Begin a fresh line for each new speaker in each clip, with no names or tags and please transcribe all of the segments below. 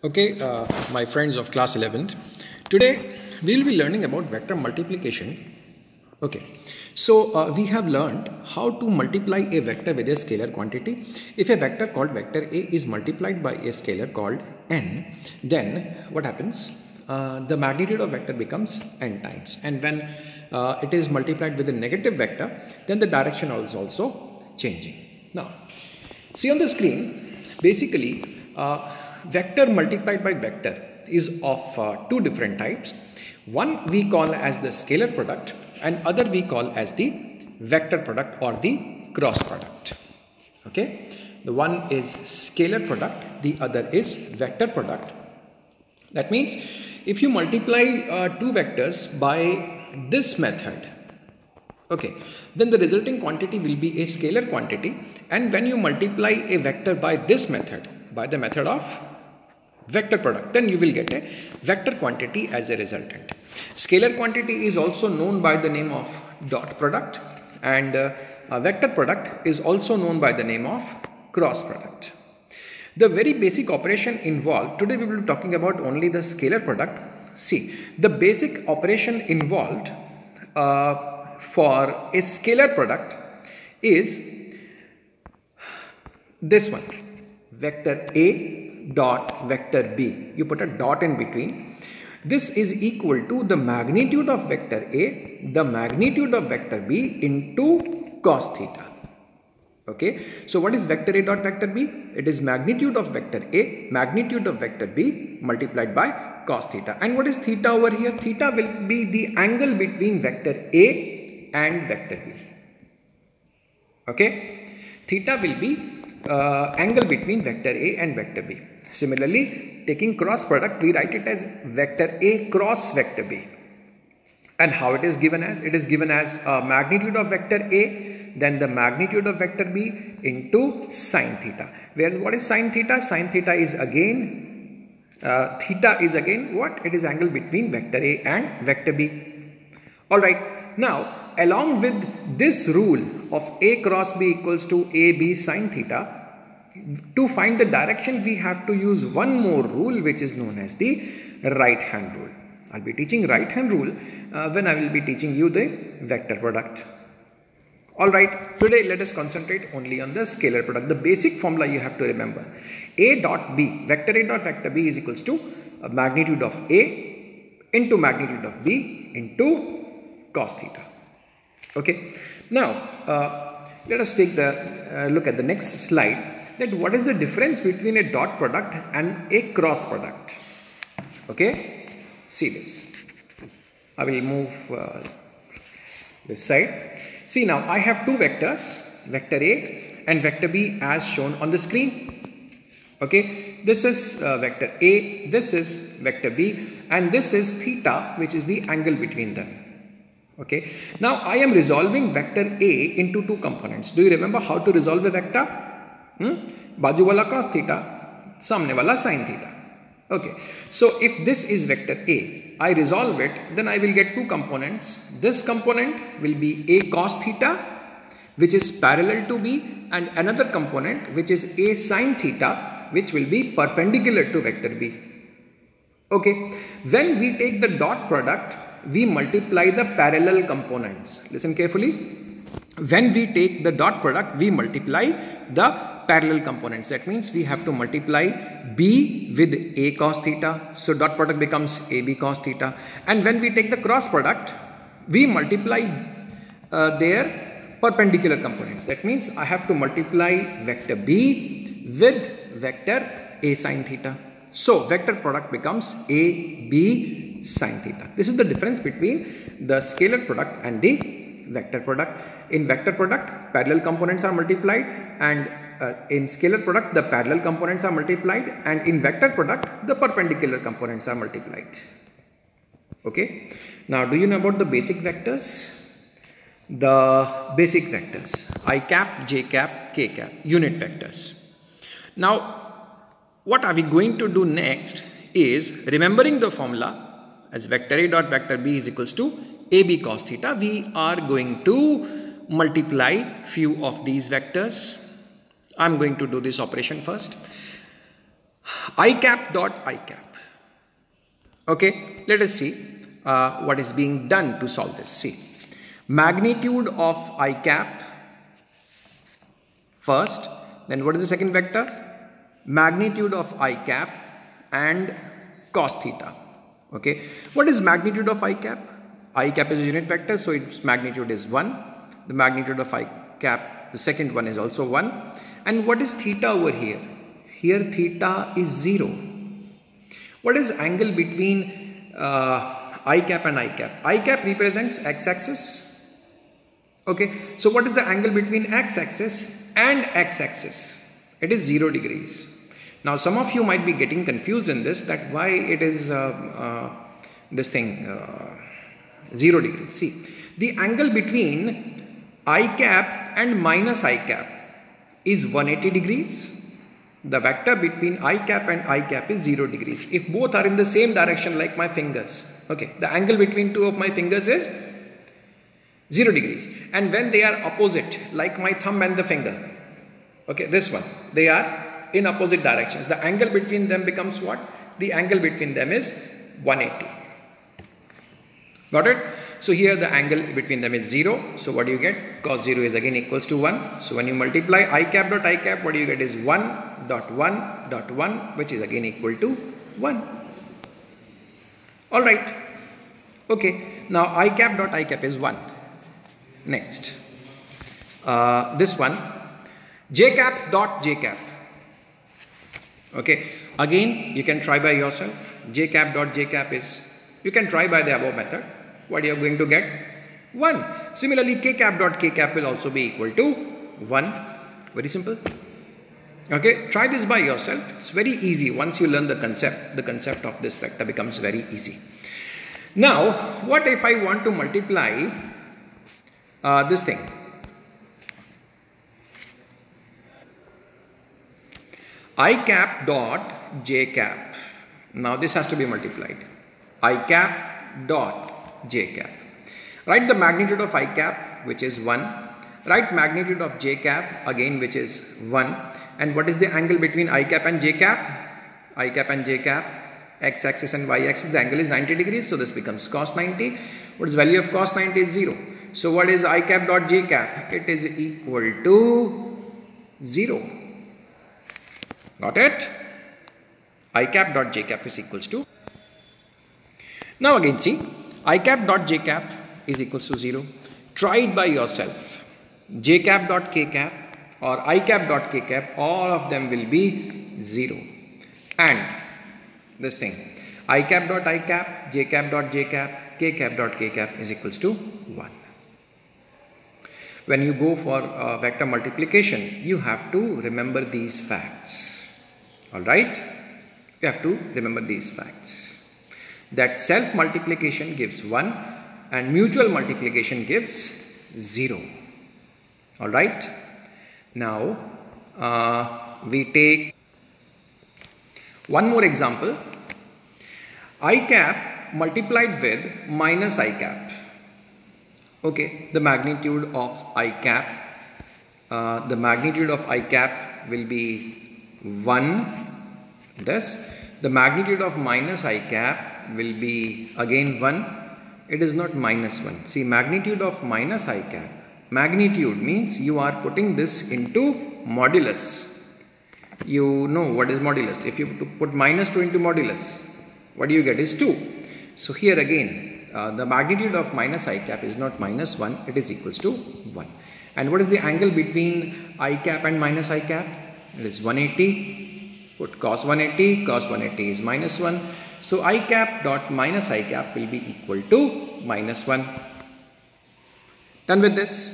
Okay, my friends of class 11th, today we will be learning about vector multiplication. Okay, so we have learned how to multiply a vector with a scalar quantity. If a vector called vector A is multiplied by a scalar called n, then what happens? The magnitude of vector becomes n times, and when it is multiplied with a negative vector, then the direction is also changing. Now, see on the screen, basically vector multiplied by vector is of two different types. One we call as the scalar product and other we call as the vector product or the cross product. Okay, the one is scalar product, the other is vector product. That means if you multiply two vectors by this method, okay, then the resulting quantity will be a scalar quantity, and when you multiply a vector by this method, by the method of vector product, then you will get a vector quantity as a resultant. Scalar quantity is also known by the name of dot product, and vector product is also known by the name of cross product. The very basic operation involved, today we will be talking about only the scalar product. See, the basic operation involved for a scalar product is this one, vector A dot vector B. You put a dot in between. This is equal to the magnitude of vector A, the magnitude of vector B into cos theta. Okay, so what is vector A dot vector B? It is magnitude of vector A, magnitude of vector B multiplied by cos theta. And what is theta over here? Theta will be the angle between vector A and vector B. Okay, theta will be angle between vector A and vector B. Similarly, taking cross product, we write it as vector A cross vector B. And how it is given as? It is given as magnitude of vector A, then the magnitude of vector B into sine theta. Whereas what is sine theta? Sine theta is again what? It is angle between vector A and vector B. Alright, now along with this rule of A cross B equals to AB sine theta, to find the direction we have to use one more rule which is known as the right hand rule. I'll be teaching right hand rule when I will be teaching you the vector product. Alright, today let us concentrate only on the scalar product. The basic formula you have to remember. A dot B, vector A dot vector B is equals to magnitude of A into magnitude of B into cos theta. Okay, now let us take the look at the next slide. That what is the difference between a dot product and a cross product? Okay, see this. I will move this side. See, now I have two vectors, vector A and vector B as shown on the screen. Okay, this is vector A, this is vector B, and this is theta, which is the angle between them. Okay, now I am resolving vector A into two components. Do you remember how to resolve a vector? Baju wala cos theta, samne wala sin theta. Okay, so if this is vector A, I resolve it, then I will get two components. This component will be A cos theta, which is parallel to B, and another component which is A sin theta, which will be perpendicular to vector B. Okay, when we take the dot product, we multiply the parallel components. Listen carefully. When we take the dot product, we multiply the parallel components. That means we have to multiply B with A cos theta. So dot product becomes AB cos theta. And when we take the cross product, we multiply their perpendicular components. That means I have to multiply vector B with vector A sin theta. So vector product becomes AB sin theta. This is the difference between the scalar product and the vector product. In vector product, parallel components are multiplied, and in scalar product, the parallel components are multiplied, and in vector product, the perpendicular components are multiplied. Okay. Now, do you know about the basic vectors? The basic vectors, I cap, J cap, K cap, unit vectors. Now, what are we going to do next is, remembering the formula as vector A dot vector B is equals to AB cos theta, we are going to multiply few of these vectors. I am going to do this operation first. I cap dot I cap. Okay, let us see what is being done to solve this. See, magnitude of I cap first, then what is the second vector? Magnitude of I cap and cos theta. Okay, what is magnitude of I cap? I cap is a unit vector, so its magnitude is 1. The magnitude of I cap, the second one, is also 1. And what is theta over here? Here theta is 0. What is angle between I cap and I cap? I cap represents x-axis. Okay, so what is the angle between x-axis and x-axis? It is 0 degrees. Now some of you might be getting confused in this, that why it is this thing 0 degrees. See, the angle between I cap and minus I cap is 180 degrees. The vector between I cap and I cap is 0 degrees. If both are in the same direction like my fingers, okay, the angle between two of my fingers is 0 degrees. And when they are opposite, like my thumb and the finger, okay, this one, they are in opposite directions. The angle between them becomes what? The angle between them is 180. Got it? So here the angle between them is 0. So what do you get? Cos 0 is again equals to 1. So when you multiply I cap dot I cap, what do you get is 1 dot 1 dot 1, which is again equal to 1. Alright. Okay. Now I cap dot I cap is 1. Next. This one. J cap dot J cap. Okay. Again, you can try by yourself. J cap dot J cap is, you can try by the above method. What you are going to get? 1. Similarly, K cap dot K cap will also be equal to 1. Very simple. Okay, try this by yourself. It's very easy. Once you learn the concept of this vector becomes very easy. Now, what if I want to multiply this thing? I cap dot J cap. Now this has to be multiplied. I cap dot J cap. Write the magnitude of I cap, which is 1. Write magnitude of J cap again, which is 1. And what is the angle between I cap and J cap? I cap and J cap, x-axis and y-axis, the angle is 90 degrees. So this becomes cos 90. What is value of cos 90 is 0. So what is I cap dot J cap? It is equal to 0. Got it? I cap dot J cap is equals to. Now again see, I cap dot J cap is equals to 0. Try it by yourself. J cap dot K cap or I cap dot K cap, all of them will be 0. And this thing, I cap dot I cap, J cap dot J cap, K cap dot K cap is equals to 1. When you go for vector multiplication, you have to remember these facts. Alright? You have to remember these facts. That self multiplication gives 1 and mutual multiplication gives 0. Alright? Now, we take one more example. I cap multiplied with minus I cap. Okay, the magnitude of I cap. The magnitude of I cap will be 1. Thus, the magnitude of minus I cap will be again 1. It is not minus 1. See, magnitude of minus I cap. Magnitude means you are putting this into modulus. You know what is modulus. If you put minus 2 into modulus, what do you get is 2. So here again, the magnitude of minus I cap is not minus 1. It is equals to 1. And what is the angle between I cap and minus I cap? It is 180. Put cos 180, cos 180 is minus 1. So I cap dot minus I cap will be equal to minus 1. Done with this?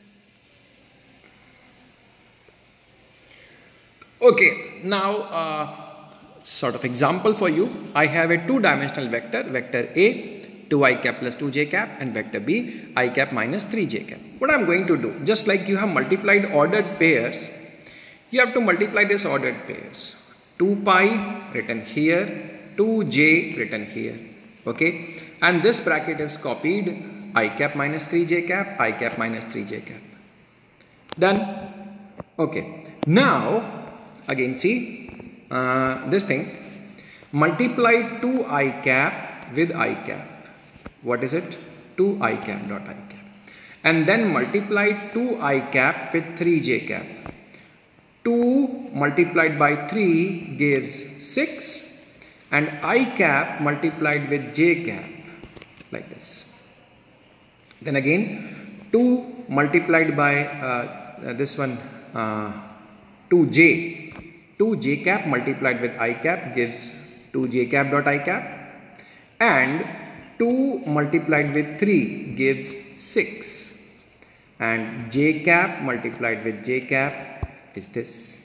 Okay, now sort of example for you. I have a two-dimensional vector, vector A, 2I cap plus 2j cap, and vector B, I cap minus 3j cap. What I am going to do, just like you have multiplied ordered pairs, you have to multiply this ordered pairs. 2 pi written here, 2j written here. Okay, and this bracket is copied, I cap minus 3j cap, I cap minus 3j cap. Done. Okay, now again see, this thing, multiply 2i cap with i cap. What is it? 2i cap dot I cap. And then multiply 2i cap with 3j cap. 2 multiplied by 3 gives 6, and I cap multiplied with j cap, like this. Then again 2 multiplied by this one 2j cap multiplied with I cap gives 2j cap dot I cap, and 2 multiplied with 3 gives 6, and j cap multiplied with j cap is this.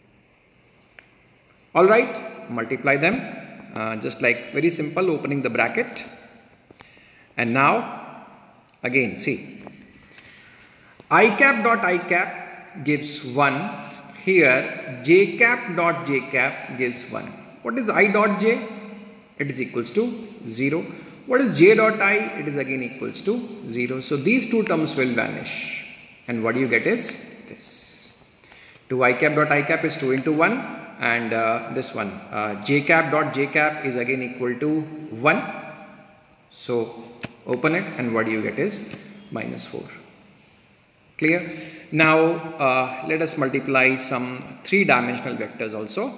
Alright, multiply them just like very simple, opening the bracket. And now again see, I cap dot I cap gives 1. Here j cap dot j cap gives 1. What is I dot j? It is equals to 0. What is j dot I? It is again equals to 0. So these two terms will vanish, and what you get is this. 2i cap dot I cap is 2 into 1, and this one j cap dot j cap is again equal to 1. So open it, and what you get is minus 4. Clear? Now let us multiply some 3-dimensional vectors also.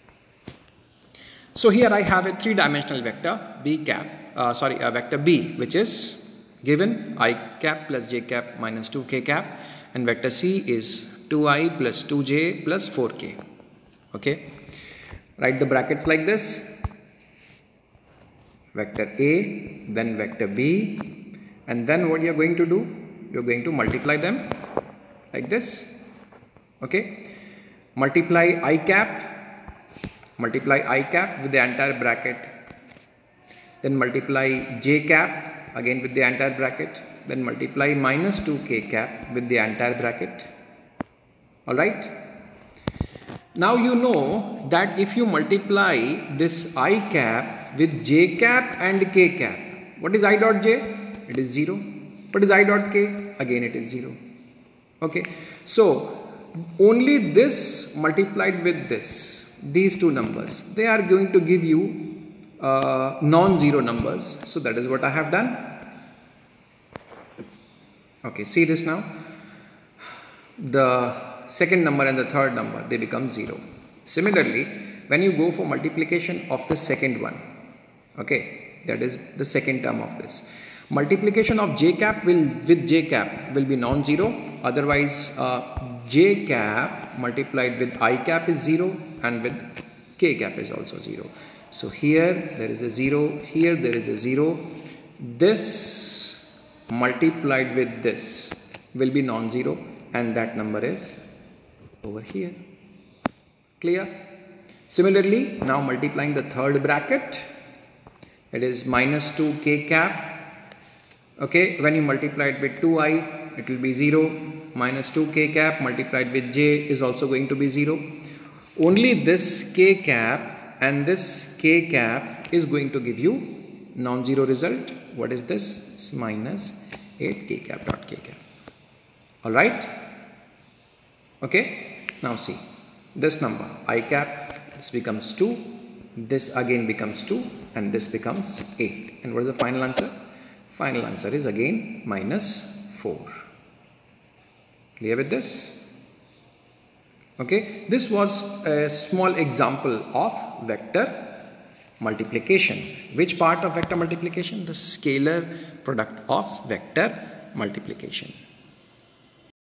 So here I have a 3-dimensional vector b cap, vector b, which is given I cap plus j cap minus 2k cap, and vector c is 2i plus 2j plus 4k. Okay, write the brackets like this: vector a, then vector b, and then what you are going to do, you are going to multiply them like this. Okay, multiply I cap with the entire bracket, then multiply j cap again with the entire bracket, then multiply minus 2k cap with the entire bracket. Alright, now you know that if you multiply this I cap with j cap and k cap, what is I dot j? It is 0. What is I dot k? Again it is 0. Okay, so only this multiplied with this, these two numbers, they are going to give you non-zero numbers. So that is what I have done. Okay, see this now. The second number and the third number, they become 0. Similarly, when you go for multiplication of the second one, okay, that is the second term of this, multiplication of j cap with j cap will be non-zero. Otherwise j cap multiplied with I cap is 0, and with k cap is also 0. So here there is a 0, here there is a 0. This multiplied with this will be non-zero, and that number is over here. Clear? Similarly, now multiplying the third bracket, it is minus 2k cap. Okay, when you multiply it with 2i, it will be 0. Minus 2k cap multiplied with j is also going to be 0. Only this k cap and this k cap is going to give you non-zero result. What is this? It's minus 8k cap dot k cap. Alright? Okay, now see this number I cap, this becomes 2, this again becomes 2, and this becomes 8. And what is the final answer? Final answer is again minus 4. Clear with this? Okay, this was a small example of vector multiplication. Which part of vector multiplication? The scalar product of vector multiplication.